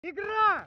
Игра!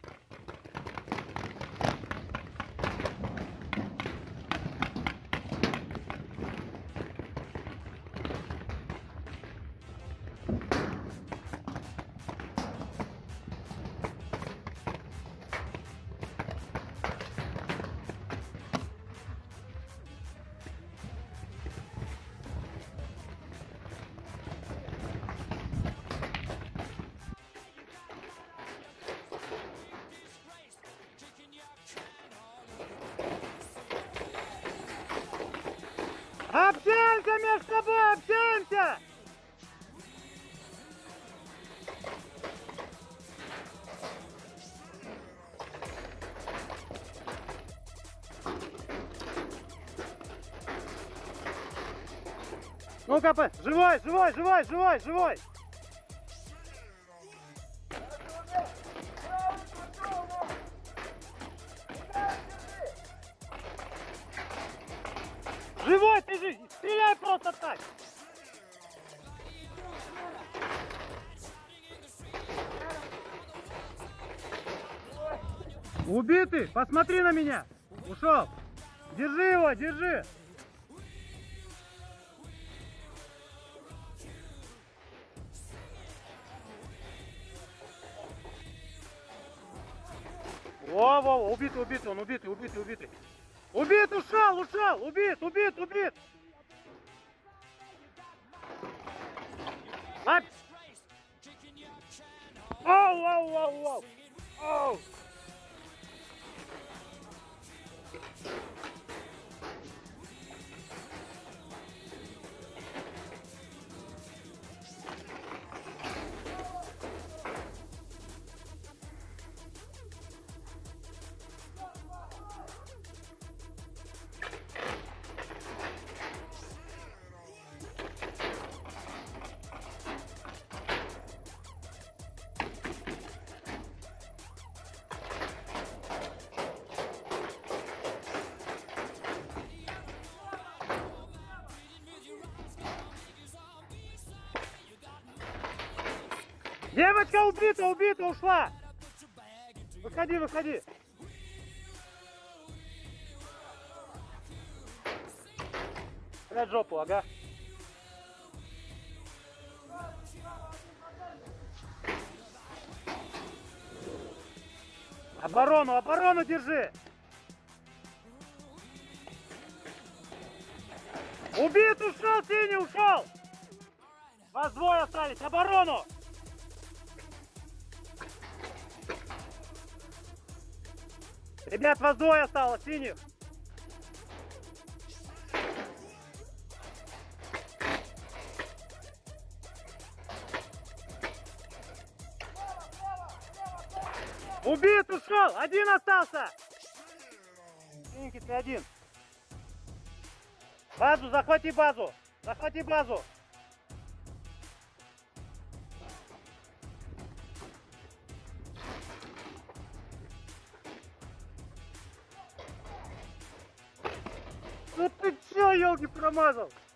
Общаемся между собой, общаемся! Ну-ка, живой, живой, живой, живой, живой! Живой, ты же стреляй просто так! Убитый, посмотри на меня! Ушел! Держи его, держи! Во-во, убитый, убитый, он убитый, убитый, убитый! Убит, ушел, ушел! Убит, убит, убит! Оп! Оу, оу, оу, оу! Оу! Девочка убита, убита, ушла! Выходи, выходи! Прячь жопу, ага. Оборону, оборону держи! Убит, ушел, синий, ушел! Вас двое остались, оборону! Ребят, вас двое осталось, синих! Убит, ушел! Один остался! Синенький, ты один. Базу, захвати базу! Захвати базу! Ну ты чё, елки, промазал?